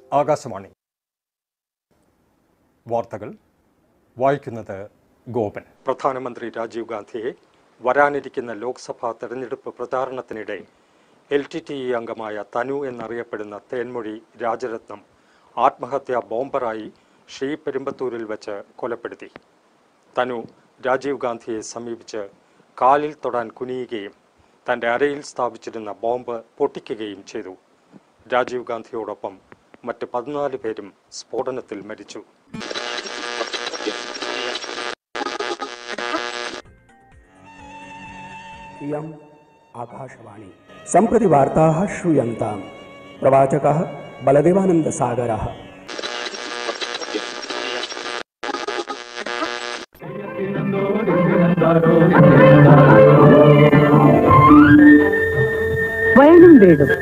ആകാശവാണി വാർത്തകൾ വായിക്കുന്നത് ഗോപൻ. പ്രധാനമന്ത്രി രാജീവ് ഗാന്ധിയെ വരാനിരിക്കുന്ന ലോക്സഭാ തെരഞ്ഞെടുപ്പ് പ്രചാരണത്തിനിടെ LTTE അംഗമായ തനു എന്നറിയപ്പെടുന്ന തേൻമൊഴി രാജരത്നം ആത്മഹത്യാ ബോംബറായി ശ്രീപെരുമ്പത്തൂരിൽ വെച്ച് കൊലപ്പെടുത്തി. തനു രാജീവ് ഗാന്ധിയെ സമീപിച്ച് കാലിൽ തൊടാൻ കുനിയുകയും തൻ്റെ അരയിൽ സ്ഥാപിച്ചിരുന്ന ബോംബ് പൊട്ടിക്കുകയും ചെയ്തു. രാജീവ് ഗാന്ധിയോടൊപ്പം മറ്റ് 14 പേരും സ്ഫോടനത്തിൽ മരിച്ചു. आकाशवाणी सम्प्रति वार्ताः श्रूयन्ताम्. प्रवाचकः बलदेवानन्दसागरः. വയനും വീടും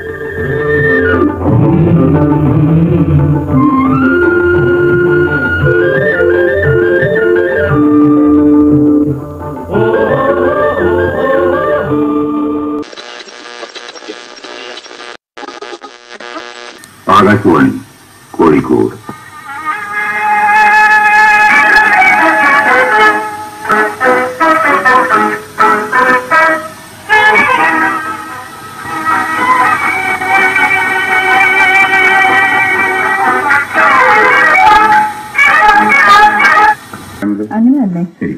ആകാശവാണി കോഴിക്കോട്. അങ്ങനെ തന്നെ ശരി,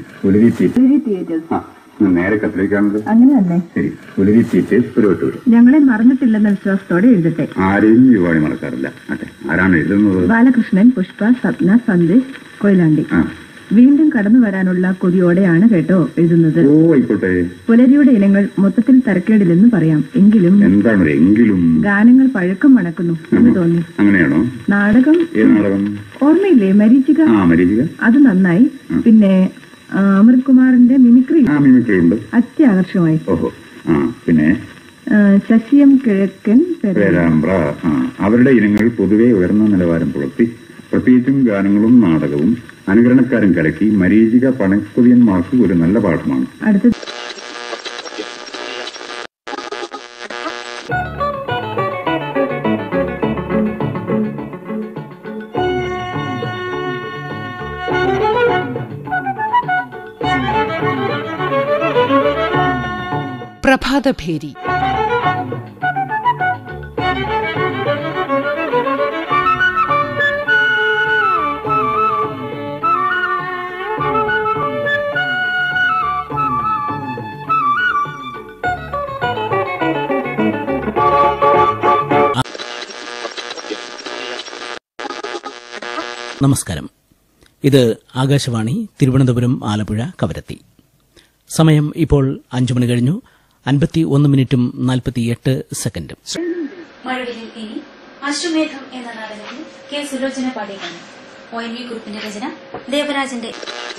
നേരെ കത്തിലേക്കാണത്. അങ്ങനെ തന്നെ ശരി, പുലരി ടീച്ചേഴ്സ് പുരോട്ട് ഞങ്ങളെ മറന്നിട്ടില്ലെന്ന വിശ്വാസത്തോടെ എഴുതട്ടെ. ആരെയും യുവാണി മറക്കാറില്ല. അതെ, ആരാണ് എഴുതുന്നത്? ബാലകൃഷ്ണൻ, പുഷ്പ, സ്വപ്ന, സന്ദേശ്, കൊയിലാണ്ടി. വീണ്ടും കടന്നു വരാനുള്ള കൊതിയോടെയാണ് കേട്ടോ എഴുതുന്നത്. ഓ ആയിക്കോട്ടെ. പുലരിയുടെ ഇനങ്ങൾ മൊത്തത്തിൽ തരക്കേടില്ലെന്ന് പറയാം. എങ്കിലും എന്താണ് എങ്കിലും ഗാനങ്ങൾ പഴക്കം മണക്കുന്നു എന്ന് തോന്നി. അങ്ങനെയാണോ? നാടകം ഓർമ്മയില്ലേ? മരീചിക. അത് നന്നായി. പിന്നെ അമൃത് കുമാറിന്റെ മിമിക്രി ഉണ്ട്, അത്യാകർഷമായി. പിന്നെ ശശിയം കിഴക്കൻ പേരാമ്പ്ര. അവരുടെ ഇനങ്ങൾ പൊതുവെ ഉയർന്ന നിലവാരം പുലർത്തി. പ്രത്യേകിച്ചും ഗാനങ്ങളും നാടകവും അനുകരണക്കാരും കലക്കി മരീചിക പണക്കൊതിയന്മാർക്ക് ഒരു നല്ല പാഠമാണ്. അടുത്ത പ്രഭാതഭേരി. നമസ്കാരം. ഇത് ആകാശവാണി തിരുവനന്തപുരം, ആലപ്പുഴ, കവരത്തി. സമയം ഇപ്പോൾ 5 മണി കഴിഞ്ഞു 51 മിനിറ്റും 48 സെക്കൻഡും. മഴവിലിൽ ഇനി അശ്വമേധം എന്ന നാടകത്തിൽ കെ സുലോചന പാടിയാണ്. ONV കുറിപ്പിന്റെ രചന ദേവരാജന്റെ.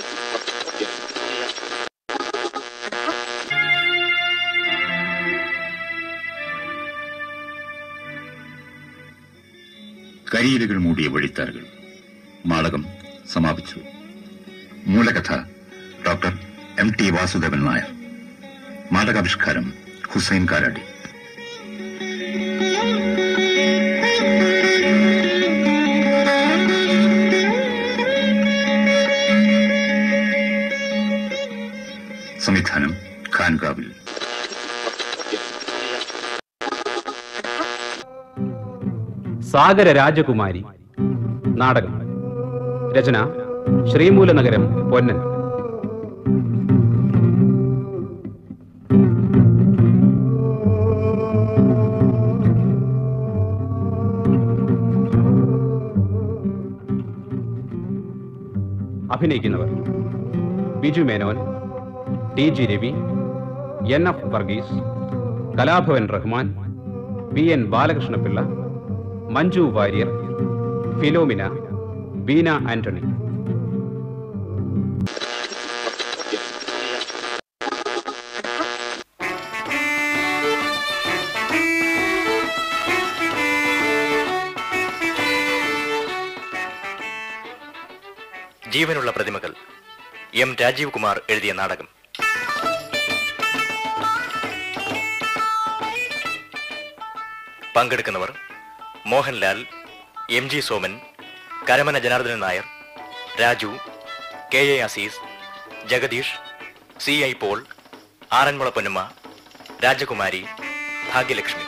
കരിയിലകൾ മൂടിയ വഴിത്താറുകൾ നാടകം സമാപിച്ചു. മൂലകഥ ഡോക്ടർ MT വാസുദേവൻ നായർ. നാടകാവിഷ്കാരം ഹുസൈൻ കാരാടി. സംവിധാനം ഖാൻകാവിൽ. സാഗര രാജകുമാരി. നാടകം. രചന ശ്രീമൂലനഗരം, പൊന്നൻ. അഭിനയിക്കുന്നവർ: Biju Menon, TG Ravi, NF Varghese, Kalabhavan Rahman, PN Balakrishnapillai, Manju Warrier, Philomina, Beena Antony. ജീവനുള്ള പ്രതിമകൾ. M. രാജീവ് കുമാർ എഴുതിയ നാടകം. പങ്കെടുക്കുന്നവർ: Mohanlal, MG Soman, Karamana Janardanan Nair, Raju, KA Azeez, Jagadish, CI Paul, Aranmula Ponnamma, രാജകുമാരി, ഭാഗ്യലക്ഷ്മി.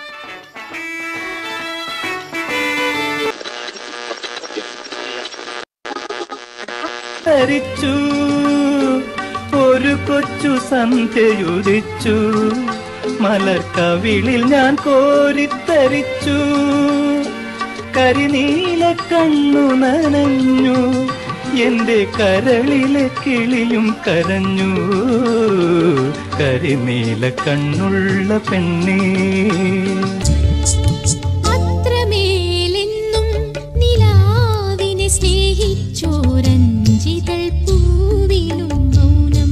ഒരു കൊച്ചു സന്ധ്യയുദിച്ചു, മലർക്കവിളിൽ ഞാൻ കോരിത്തരിച്ചു, കരിനീല കണ്ണു നനഞ്ഞു, എന്റെ കരളിലെ കിളിയും കരഞ്ഞു, കരിനീല കണ്ണുള്ള പെണ്ണേ. അത്രമേലെന്നും നിലാവിനെ സ്നേഹിച്ചോരഞ്ചിതൾ പൂവിലും മൗനം,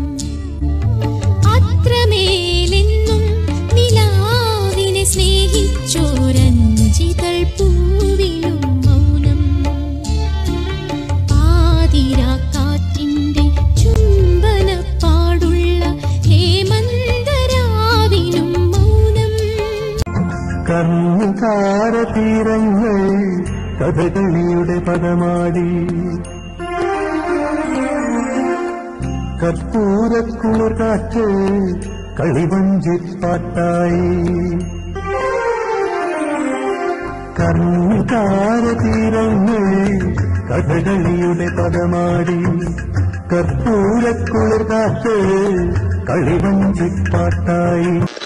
അത്രമേലെന്നും നിലാവിനെ സ്നേഹിച്ചോരഞ്ചിതൾ പൂവിലും മൗനം, പാതിരാക്കാറ്റിന്റെ ചുംബനപ്പാടുള്ള ഹേമന്തരാവിനും മൗനം. കർണകാരതീരങ്ങൾ കഥകളിയുടെ പദമാടി, കർപ്പൂരക്കുളിർ കാറ്റ് കളിവഞ്ചിപ്പാട്ടായി, കർണകാരതീരങ്ങൾ കഥകളിയുടെ പദമാടി, കർപ്പൂരക്കുളിർ കാറ്റ് കളിവഞ്ചിപ്പാട്ടായി.